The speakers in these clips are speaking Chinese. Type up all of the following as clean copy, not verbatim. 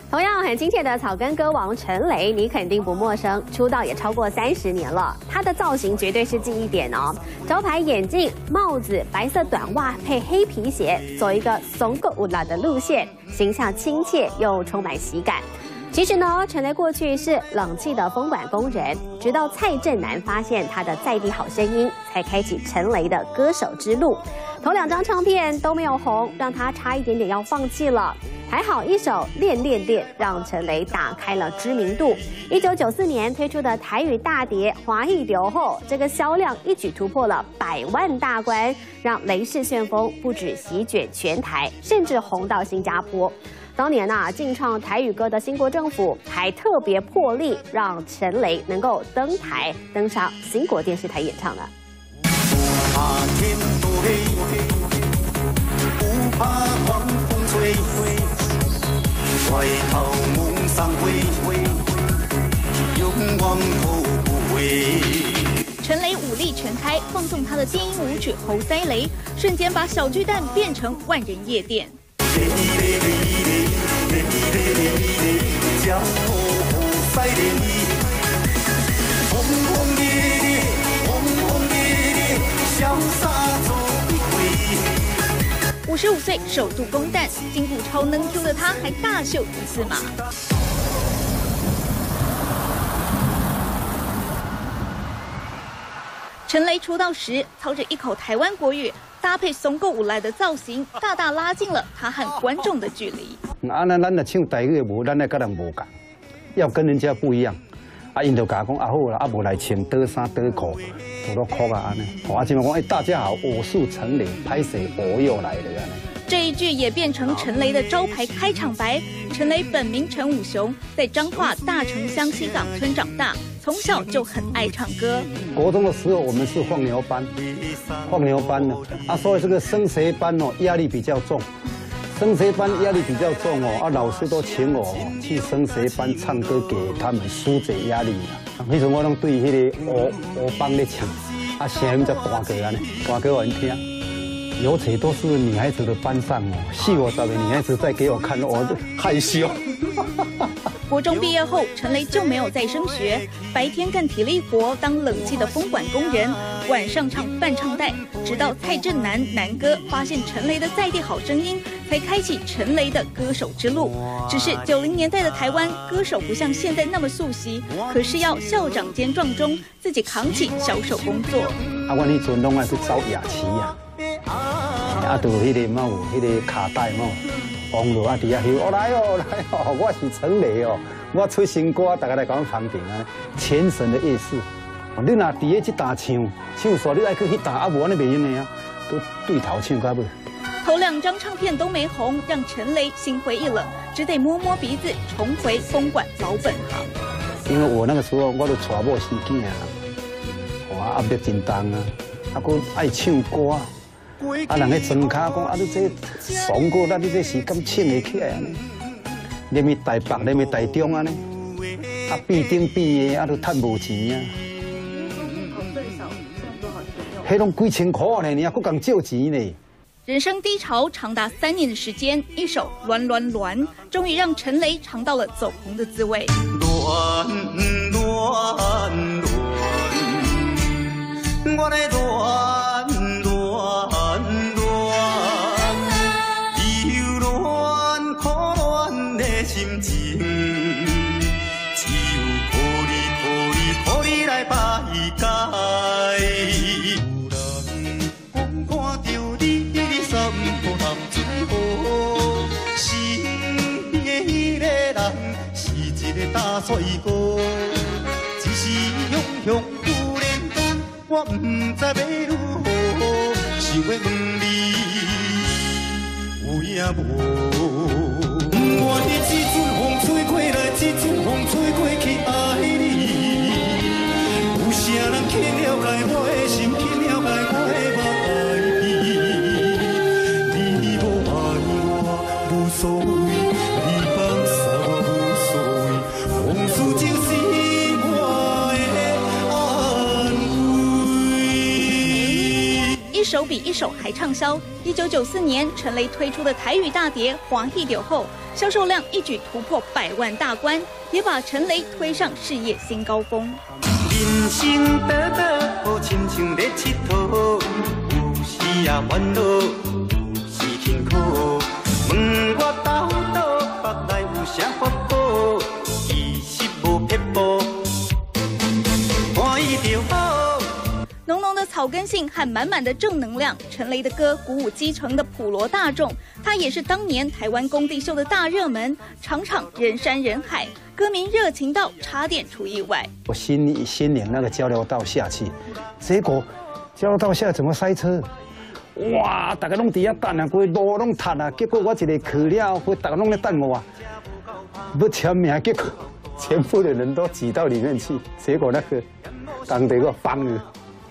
同样很亲切的草根歌王陈雷，你肯定不陌生，出道也超过30年了。他的造型绝对是记忆点哦，招牌眼镜、帽子、白色短袜配黑皮鞋，走一个怂够无赖的路线，形象亲切又充满喜感。其实呢，陈雷过去是冷气的风管工人，直到蔡振南发现他的在地好声音，才开启陈雷的歌手之路。头2张唱片都没有红，让他差一点点要放弃了。还好一首《恋恋恋》让陈雷打开了知名度。1994年推出的台语大碟《华裔流后》，这个销量一举突破了100万大关，让雷氏旋风不止席卷全台，甚至红到新加坡。当年劲创台语歌的新国政府还特别破例让陈雷能够登台登上新国电视台演唱了。 陈雷武力全开，放送他的电音舞曲《猴塞雷》，瞬间把小巨蛋变成万人夜店。55岁首度攻蛋，筋骨超能 Q 的他还大秀一字马。陈雷出道时操着一口台湾国语，搭配松够无赖的造型，大大拉近了他和观众的距离。 咱的唱台语无，咱的跟人无共，要跟人家不一样。因就甲讲好啦，无来穿短衫短裤，都酷啊安尼。即嘛讲，大家好，我是陈雷，拍摄我又来了安尼。 这一句也变成陈雷的招牌开场白。陈雷本名陈武雄，在彰化大城乡西港村长大，从小就很爱唱歌。 国中的时候，我们是放牛班呢，所以这个升学班压力比较重。升学班压力比较重老师都请我去升学班唱歌，给他们疏解压力啦。那时候我拢对迄个我帮咧唱，声音才大个安尼，大给我人听。尤其都是女孩子的班上40-50个女孩子在给我看，我都害羞。 国中毕业后，陈雷就没有再升学，白天干体力活，当冷气的风管工人，晚上唱伴唱带。直到蔡振南南哥发现陈雷的在地好声音，才开启陈雷的歌手之路。只是90年代的台湾，歌手不像现在那么速习，可是要校长兼撞钟，自己扛起销售工作。 我迄阵拢爱去找夜市就迄个嘛有迄个卡带嘛。王罗伫遐翕，来哦，我是陈雷我出新歌，大家来甲我旁听全省的夜市，你若伫咧这搭唱煞，你爱去迄搭无安尼袂用的都对头唱到尾。 头2张唱片都没红，让陈雷心灰意冷，只得摸摸鼻子，重回风管老本行。 因为我那个时候我都娶某生囝压力真重佫爱唱歌。人咧装卡讲你这爽过，你这时间请会起来安尼。连去台北，连去台中安尼，必顶必的都赚无钱迄拢几千块呢，你佫共借钱呢。 人生低潮长达3年的时间，一首《乱乱乱》终于让陈雷尝到了走红的滋味。乱乱乱，我来乱。心情，只有靠你来排解。有人讲看到你三步含水河，心的迄个人是一个大帅哥，只是样样不连单，我不知要如何，想要问你有影无？我的这阵风吹过来，这阵风吹过去爱你，有啥人去了解我的心，去了解我的爱你？你无爱我无所谓，你放下我无所谓，往事就是我的安慰。一首比一首还畅销。1994年，陈雷推出的台语大碟《华裔流后》。 销售量一举突破100万大关，也把陈雷推上事业新高峰。 人生短短，好亲像咧佚佗，有时也烦恼，有时辛苦。问我斗倒，腹内有啥法宝？其实无撇步，欢喜就好。 浓浓的草根性和满满的正能量，陈雷的歌鼓舞基层的普罗大众。他也是当年台湾工地秀的大热门，场场人山人海，歌迷热情到差点出意外。 我新领那个交流道下去，结果交流道下怎么塞车？哇！大家拢伫遐等啊，规路拢塌啊，结果我一个去了，规大家拢在等我啊，要签名，结果全部的人都挤到里面去，结果那个当地个放了。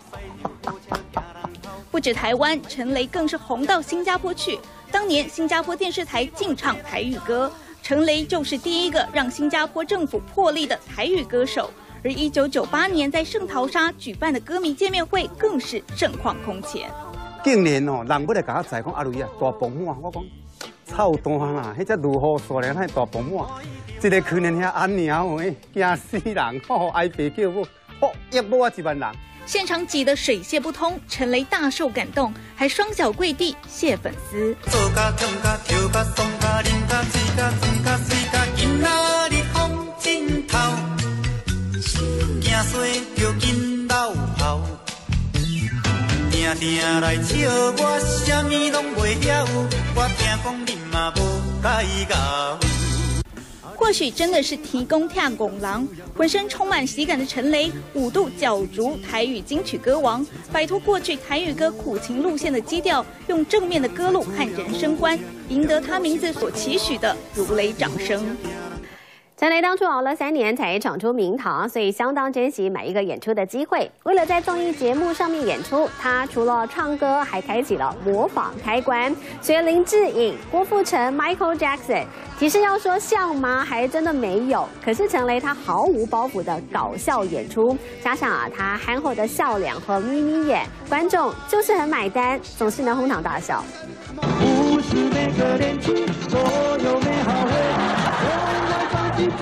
不止台湾，陈雷更是红到新加坡去。当年新加坡电视台禁唱台语歌，陈雷就是第一个让新加坡政府破例的台语歌手。而1998年在圣淘沙举办的歌迷见面会，更是盛况空前。 竟然哦，人要来甲我载讲阿瑞啊，大鹏满，我讲操蛋啦，迄只如何说咧，那大鹏满，一个去年遐安娘喂，惊死人，哦，挨爸叫我，哦，约我1万人。 现场挤得水泄不通，陈雷大受感动，还双脚跪地谢粉丝。 做甲唱甲跳甲爽甲啉甲醉甲醉甲水甲，今仔日风真透，惊衰着紧流跑，定定来笑我，啥物拢袂晓，我听讲恁嘛无解咬。 或许真的是提供跳拱狼，浑身充满喜感的陈雷5度角逐台语金曲歌王，摆脱过去台语歌苦情路线的基调，用正面的歌路和人生观，赢得他名字所期许的如雷掌声。 陈雷当初熬了3年才闯出名堂，所以相当珍惜每一个演出的机会。为了在综艺节目上面演出，他除了唱歌，还开启了模仿开关，学林志颖、郭富城、Michael Jackson。其实要说像吗，还真的没有。可是陈雷他毫无包袱的搞笑演出，加上他憨厚的笑脸和眯眯眼，观众就是很买单，总是能哄堂大笑。 不是每个年纪都有美好回忆。 自由和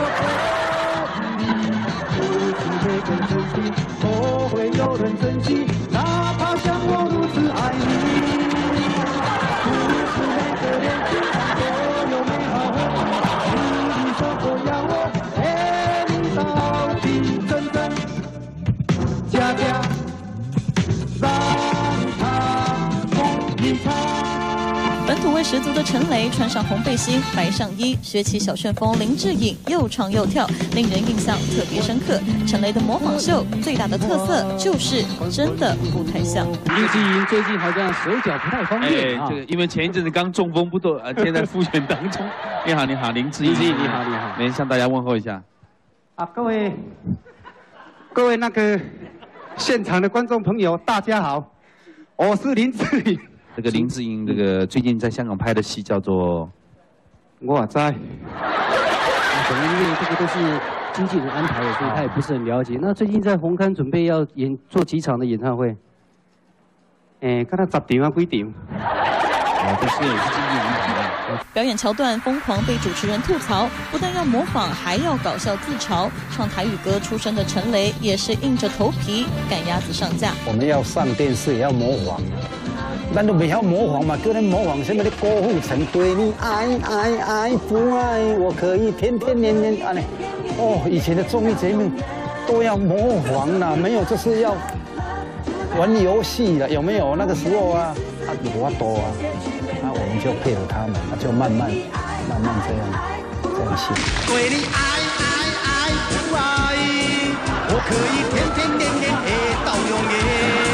平，不是每个城市都会有人珍惜，哪怕像我如此爱你。不是每个年纪都有美好回忆，你说过要我陪你到底，真真假假，让它梦一场。 本土味十足的陈雷穿上红背心、白上衣，学起小旋风林志颖，又唱又跳，令人印象特别深刻。陈雷的模仿秀最大的特色就是真的不太像。 林志颖最近好像手脚不太方便啊， 这个因为前一阵子刚中风不多，现在复选当中。你好，你好，林志颖， 你好，你好， 来向大家问候一下。 啊，各位那个现场的观众朋友，大家好，我是林志颖。 这个林志颖，这个最近在香港拍的戏叫做， 我在， 可能因为这个都是经纪人安排的，所以他也不是很了解。那最近在红磡准备要做几场的演唱会，刚才10场啊，几场？ 都是经纪人安排的。 表演桥段疯狂被主持人吐槽，不但要模仿，还要搞笑自嘲。唱台语歌出身的陈雷也是硬着头皮赶鸭子上架。 我们要上电视也要模仿。 咱都袂晓模仿嘛，叫咱模仿什么的郭富城对你爱不爱，我可以天天年年啊！哦，以前的综艺节目都要模仿啦，没有就是要玩游戏了，有没有？那个时候啊，有多啊，那我们就配合他们，就慢慢这样写。 对你爱不爱，我可以天天年年会到永远。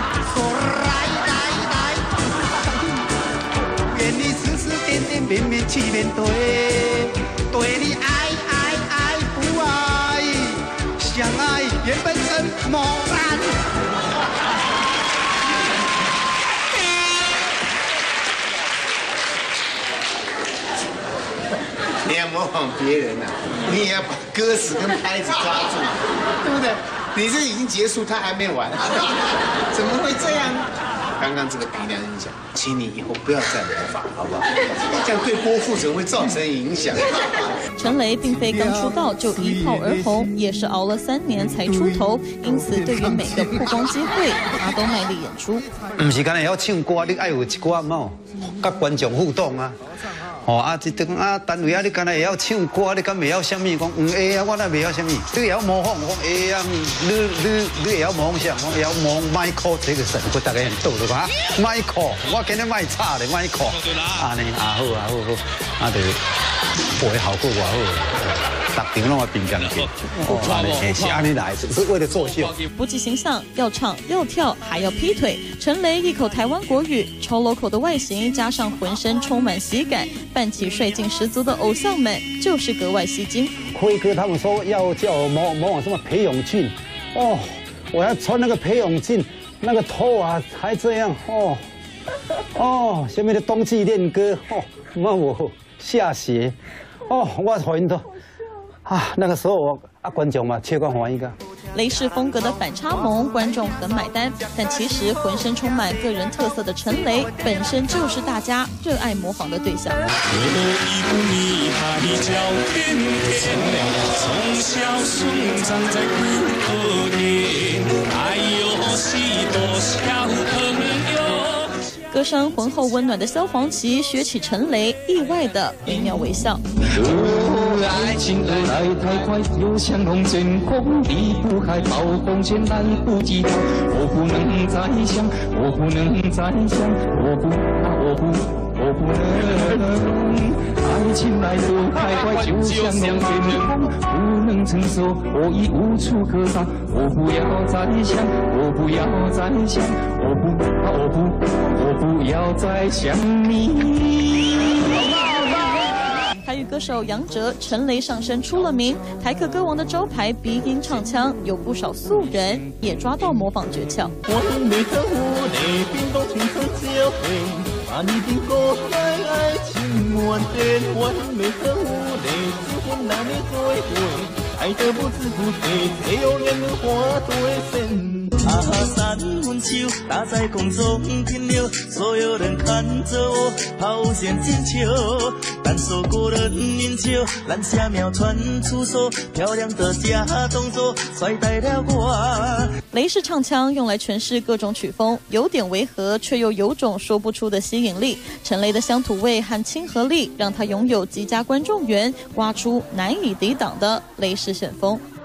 面面去面对，对你爱不爱，相爱原本真漠然。 你要模仿别人啊，你也要把歌词跟拍子抓住，对不对？你这已经结束，他还没完，怎么会这样？ 刚刚这个鼻梁影响，请你以后不要再模仿，好不好？这样对郭富城会造成影响。 陈雷并非刚出道就一炮而红，也是熬了3年才出头，因此对于每个曝光机会，他都卖力演出。 不是干那要唱歌，你爱有一歌嘛，跟观众互动啊。哦啊，一顿啊单位啊，你干那会晓唱歌，你敢袂晓什么？讲会啊，我那袂晓什么？你会晓模仿，讲会啊，你会晓模仿啥？我会晓模仿 Michael 这个神，不大概很逗的吧 ？Michael， 我今日卖差的 Michael， 啊你啊好啊好好，啊就会好过我好。逐场拢要并肩去，是安尼来，是为了作秀。 不计形象，要唱要跳，还要劈腿。陈雷一口台湾国语，超 local 的外形，加上浑身充满喜感，扮起帅劲十足的偶像们，就是格外吸睛。 辉哥他们说要叫我模仿什么裴勇俊，哦，我要穿那个裴勇俊，那个头啊还这样，下面的冬季恋歌，那我下雪，我欢到。那个时候观众嘛，切换欢一个。 雷士风格的反差萌，观众很买单。但其实浑身充满个人特色的陈雷，本身就是大家热爱模仿的对象。歌声浑厚温暖的萧煌奇学起陈雷，意外的惟妙惟肖。 爱情来太快，就像龙卷风，离不开暴风圈，来不及逃。我不能再想，我不能再想，我不能。爱情来得太快，就像龙卷风，不能承受，我已无处可逃。我不要再想，我不要再想，我不要再想你。 台语歌手杨哲、陈雷上身出了名，台客歌王的招牌鼻音唱腔，有不少素人也抓到模仿诀窍。 爱得不知不觉，最有缘的花朵线。三分手打在空中停留，所有人看着我抛线进球，但受过人饮酒，篮下秒传出手，漂亮的假动作甩呆了我。 雷士唱腔用来诠释各种曲风，有点违和，却又有种说不出的吸引力。陈雷的乡土味和亲和力，让他拥有极佳观众缘，刮出难以抵挡的雷士旋风。